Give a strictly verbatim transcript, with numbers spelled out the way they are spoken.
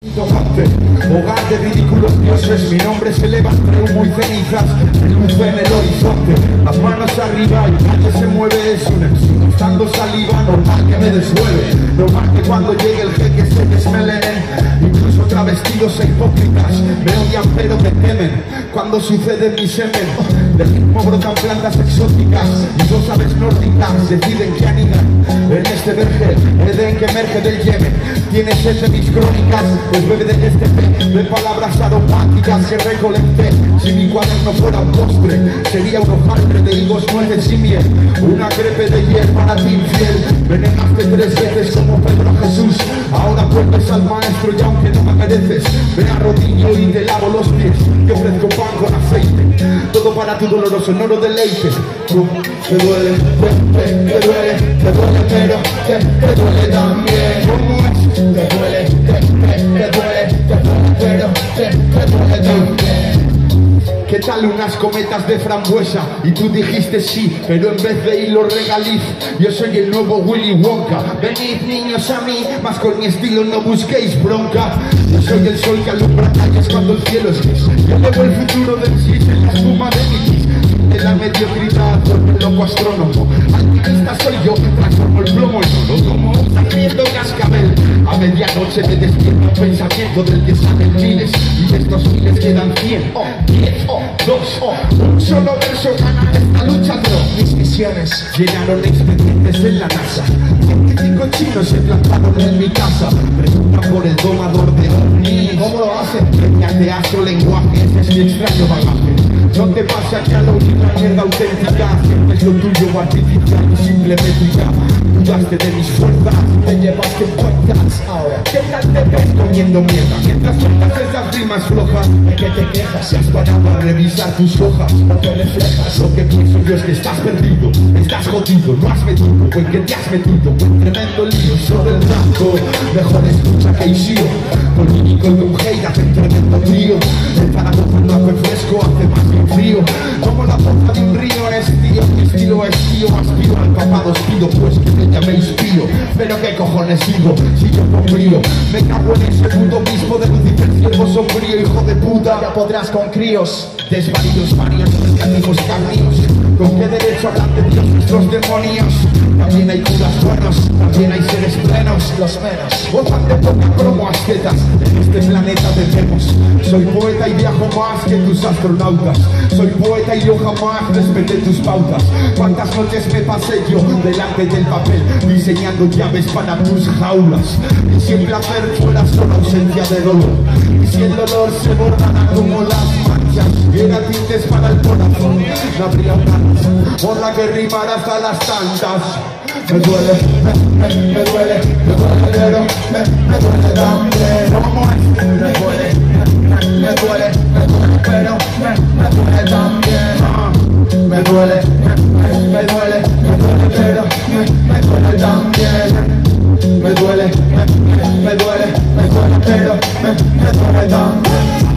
Hogar de ridículos dioses, mi nombre se eleva entre humo y cenizas, luz en el horizonte, las manos arriba y nadie se mueve, es un éxito, estando saliva, normal que me deshueve, normal que cuando llegue el jeque se desmelenen, incluso travestidos e hipócritas, me odian pero me temen, cuando sucede mi semen, del ritmo brotan plantas exóticas, y dos aves nórdicas deciden que anidan, en este vergel, Edén que emerge del Yemen, tiene sed de mis crónicas, pues bebe de este té, de palabras aromáticas que recolecté. Si mi cuaderno fuera un postre, sería un hojaldre de higos, nueces y miel, una crepe de hiel para ti infiel. Venenaste tres veces como Pedro a Jesús, ahora vuelves al maestro y aunque no me mereces, me arrodillo y te lavo los pies, te ofrezco pan con aceite, todo para tu doloroso sonoro deleite. Te duele, te, te, te duele, te duele, pero te, te duele también. ¿Cómo es? Te duele, te, te, te duele, te duele, pero te, te duele también. ¿Qué tal unas cometas de frambuesa? Y tú dijiste sí, pero en vez de hilo regaliz, yo soy el nuevo Willy Wonka. Venid niños a mí, más con mi estilo no busquéis bronca. Yo soy el sol que alumbra calles cuando el cielo es gris. Yo llevo el futuro del cis en la espuma de mi kiss. De la mediocridad, porque el loco astrónomo. Alquimista soy yo, transformo el plomo en oro como un sangriento cascabel. A medianoche me despierta un pensamiento del que salen miles, y de estos miles quedan cien, oh, diez, oh, dos, oh, un solo verso gana esta lucha, bro. Mis misiones llenaron expedientes en la NASA. Científicos chinos se plantaron en mi casa. Preguntan por el domador de ovnis. ¿Cómo lo hacen? Peñas de astro lenguaje, ese es mi extraño bagaje. No te pasa que a la única mierda auténtica siempre es lo tuyo artificial y simple métrica. Dudaste de mis fuerzas, te llevaste puertas. Ahora, ¿qué tal te ves comiendo mierda? Mientras sueltas esas rimas flojas, ¿de qué te quejas? Si has parado a revisar tus hojas, no te reflejas. Lo que pienso yo es que estás perdido, estás jodido, no has metido, o en que te has metido, un tremendo lío sobre el rango. Mejor escucha que Ishio, político y un hate hace un tremendo trío. El paraguas no hace fresco, hace más bien frío. Como la forma de un río es tío, mi estilo es tío, aspiro al papado, pido pues que me llaméis pío. Pero qué cojones digo, si yo no frío, me cago en ese puto mismo de Lucifer, siervo sombrío, hijo de puta. Ya podrás con críos, desvaríos varios, negativos caminos. ¿Con qué derecho hablan de Dios nuestros demonios? También hay curas buenos, también hay seres plenos, los menos gozan de poca promo ascetas. En este planeta tenemos, soy poeta y viajo más que tus astronautas. Soy poeta y yo jamás respeté tus pautas. Cuántas noches me pasé yo delante del papel, diseñando llaves para tus jaulas. Y si el placer fuera solo ausencia de dolor, y si el dolor se bordara como las manchas, y era tintes para el corazón, no habría una por la que rimar hasta las tantas. Me duele, me, me, me duele, me duele, pero me, me duele también. ¿Cómo es? Me duele, me, me duele, me duele, pero me, me duele también. Me duele, me, me duele, me duele, pero me, me duele también. Me duele, me, me duele, me duele, pero me, me duele también.